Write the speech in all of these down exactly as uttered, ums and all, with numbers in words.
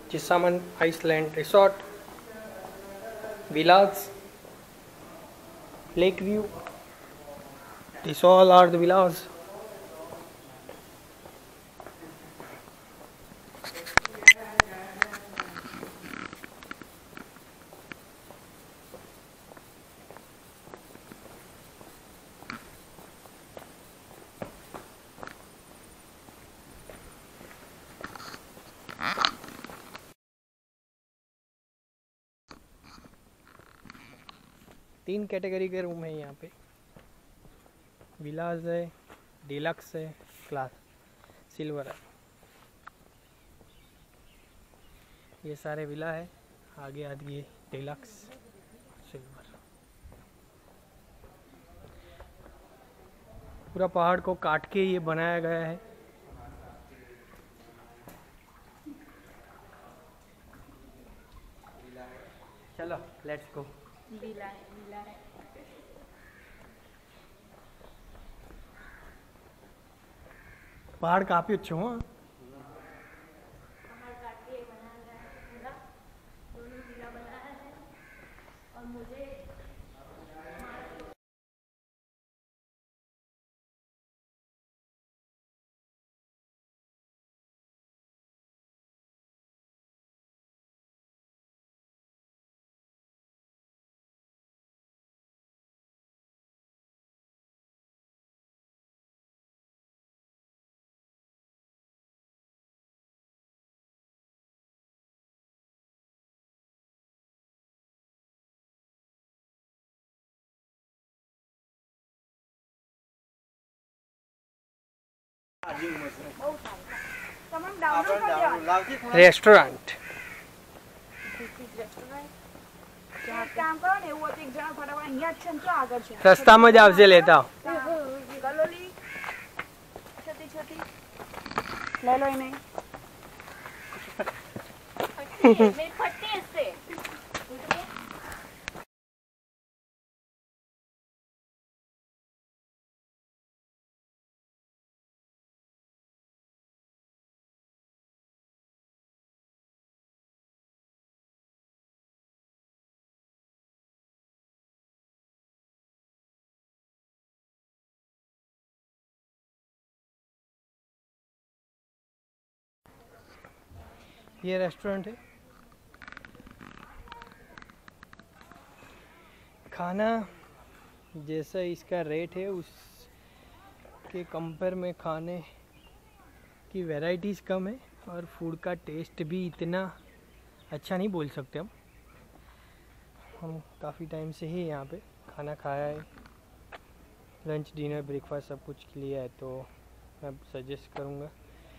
Chisaman Iceland Resort, villas, lake view. These all are the villas. तीन category के room है यहाँ पे, विलाज है, डिलक्स है, क्लास सिल्वर है। ये सारे विला है, आगे आगे ये डिलक्स सिल्वर। पूरा पहाड़ को काट के ये बनाया गया है। चलो लेट्स गो। विला है, विला है। पहाड़ काफी अच्छे हो। पहाड़ काट के बनाया गया है पूरा, दोनों विला बनाया है। और मुझे रेस्टोरेंट काम करो ने वो एक जण फटाफट અહીંયા જ છે ને તો આગળ છે સસ્તામાં જ આવશે લેતા ગલોલી છોટી છોટી ले लो इन्हें मेरी फटती है इससे। ये रेस्टोरेंट है। खाना जैसा इसका रेट है उसके कंपेयर में खाने की वैरायटीज़ कम है और फूड का टेस्ट भी इतना अच्छा नहीं बोल सकते हम हम काफ़ी टाइम से ही यहाँ पे खाना खाया है, लंच डिनर ब्रेकफास्ट सब कुछ लिया है। तो मैं सजेस्ट करूँगा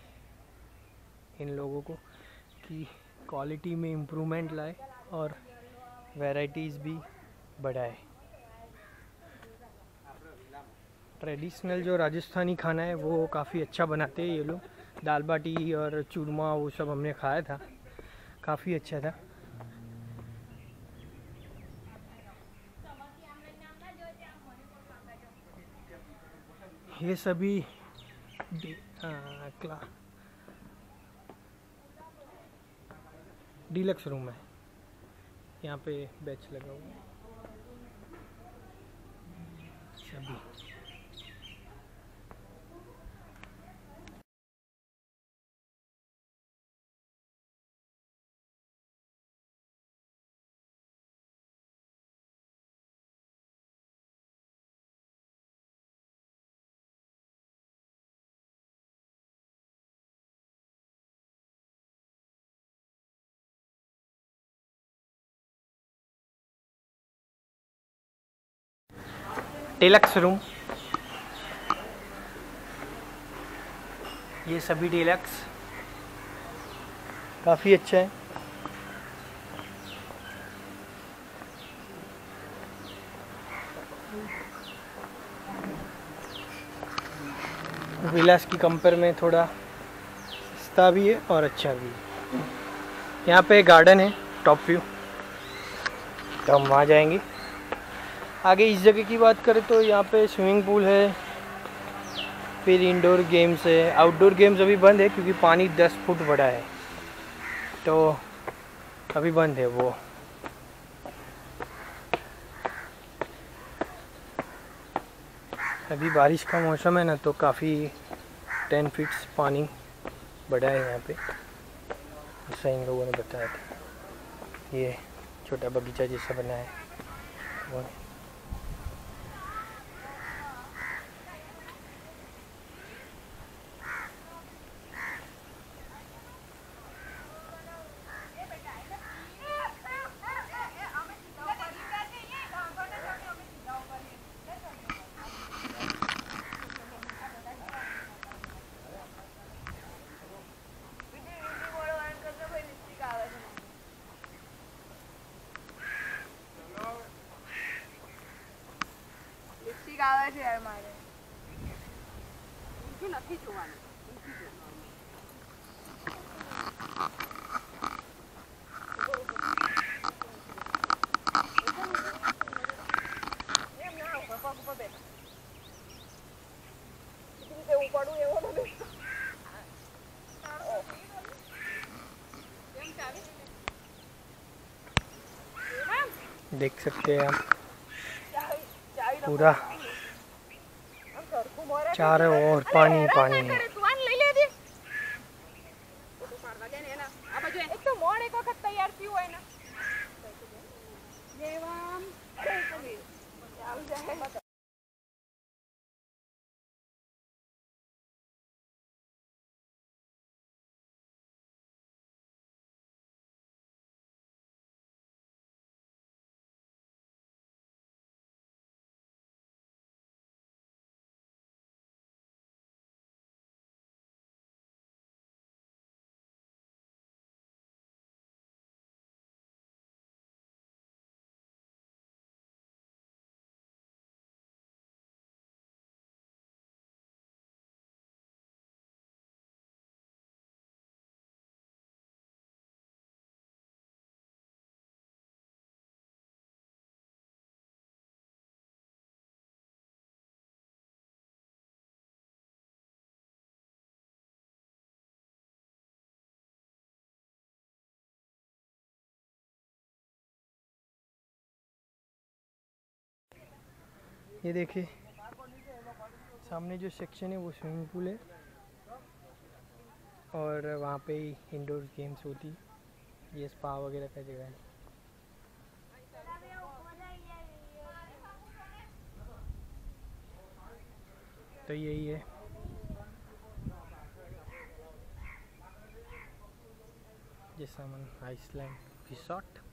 इन लोगों को कि क्वालिटी में इम्प्रूवमेंट लाए और वैरायटीज़ भी बढ़ाए। ट्रेडिशनल जो राजस्थानी खाना है वो काफ़ी अच्छा बनाते हैं ये लोग। दाल बाटी और चूरमा वो सब हमने खाया था, काफ़ी अच्छा था। ये सभी क्ला डीलक्स रूम है, यहाँ पे बेच लगा हुआ है सभी। डिलक्स रूम, ये सभी डिलक्स काफ़ी अच्छा है। विलास की कंपेयर में थोड़ा सस्ता भी है और अच्छा भी है। यहाँ पे गार्डन है टॉप व्यू, तो हम वहाँ जाएंगे। आगे इस जगह की बात करें तो यहाँ पे स्विमिंग पूल है, फिर इंडोर गेम्स है। आउटडोर गेम्स अभी बंद है क्योंकि पानी दस फुट बड़ा है, तो अभी बंद है वो। अभी बारिश का मौसम है ना, तो काफ़ी टेन फीट्स पानी बढ़ा है यहाँ पे, ऐसा इन लोगों ने बताया था। ये छोटा बगीचा जैसा बना है वो। આવે છે યાર મારે ઊંચું નથી જોવાનું ઊંચું જોવાનું એમ ના ઉપર પગ ઉપર બેઠા બીજી રીતે ઉપાડું એવો તો देख सकते हैं आप पूरा चारों ओर पानी पानी है। ये देखिए सामने जो सेक्शन है वो स्विमिंग पूल है और वहाँ पे ही इंडोर गेम्स होती, ये स्पा वगैरह का जगह है। तो यही है जैसा मन आइसलैंड रिसोर्ट।